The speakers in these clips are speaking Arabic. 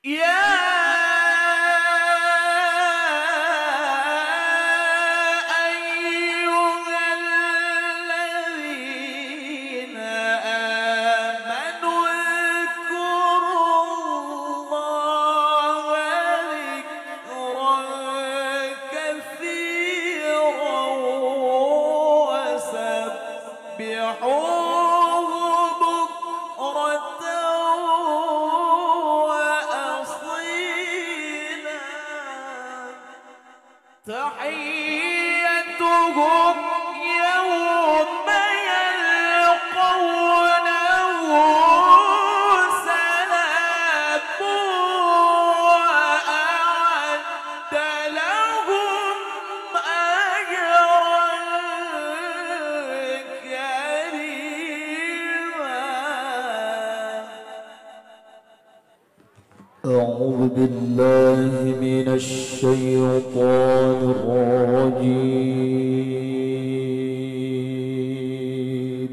تحيتهم يوم يلقونه سلام وأعد لهم أجرا كريما. أعوذ بالله من الشيطان الرجيم.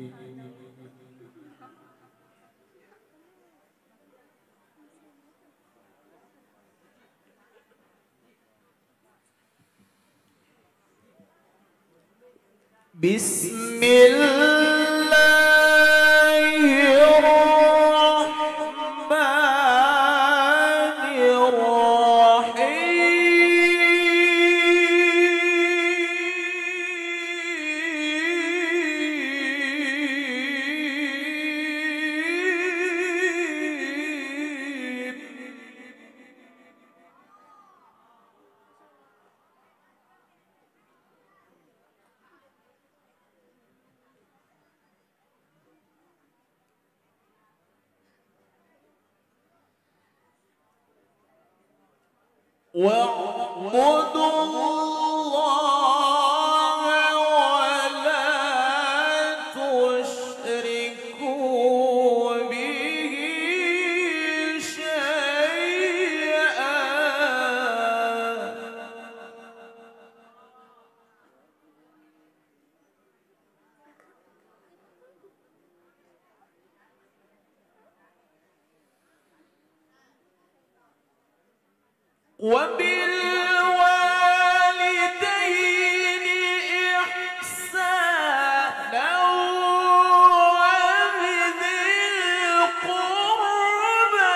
بسم الله الرحمن الرحيم. واعبدوا الله ولا تشركوا به شيئا. وبالوالدين إحسانا وبذي القربى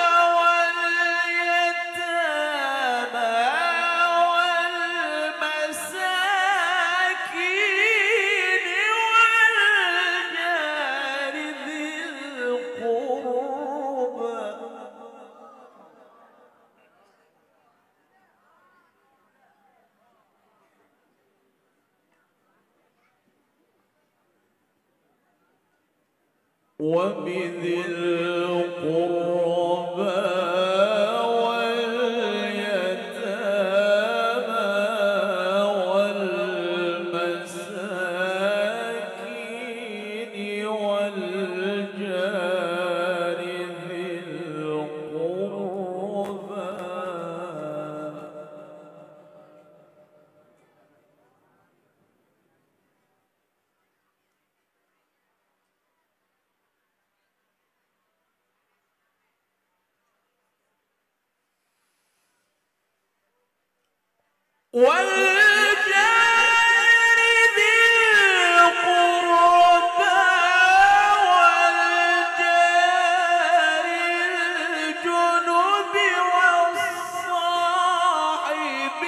واليتامى والمساكين والجار ذي القربى. وبذي القربى واليتامى والمساكين والجار ذي القربى. والجار ذي القربى والجار الجنب والصاحب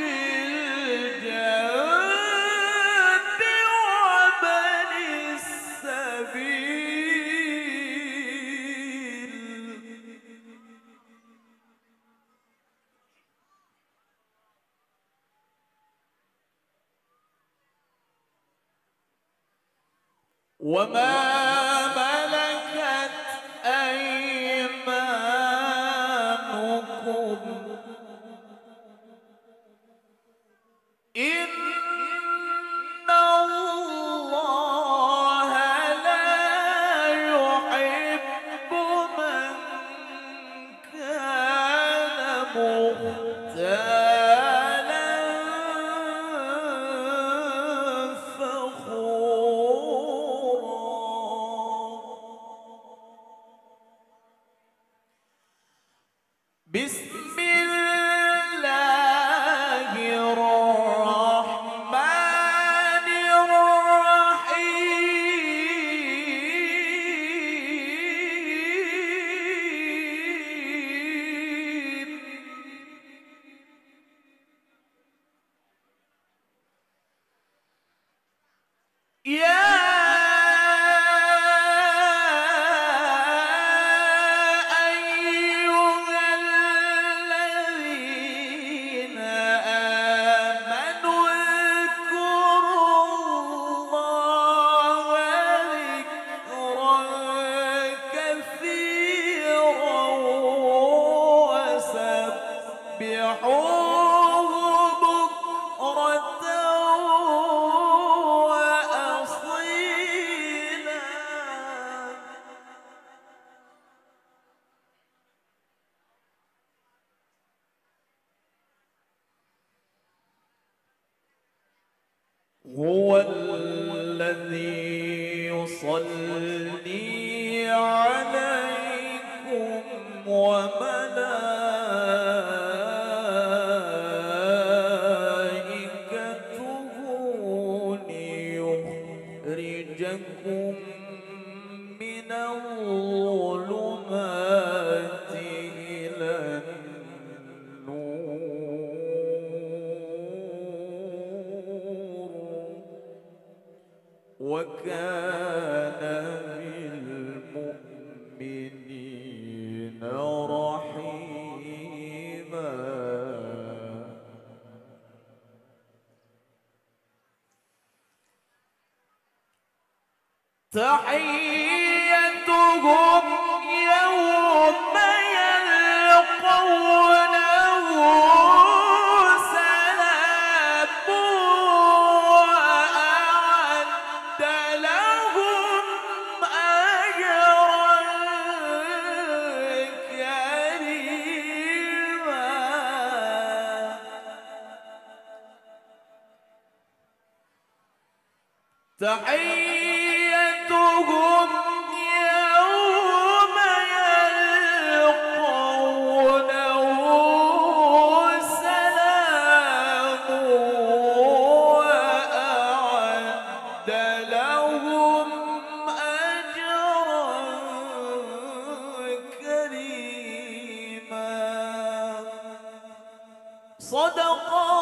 بالجنب وابن السبيل. وما ملكت أيمانكم إن الله لا يحب من كان مختالا فخورا. بسم الله الرحمن الرحيم يا هو الذي يصلي عليكم وملائكته ليخرجكم من الظلمات إلى وكان بالمؤمنين رحيما تحيتهم يوم يلقونه سلام وأعد لهم أجرا كريما تحيتهم يوم يلقونه سلام وأعد لهم أجرا كريما صدق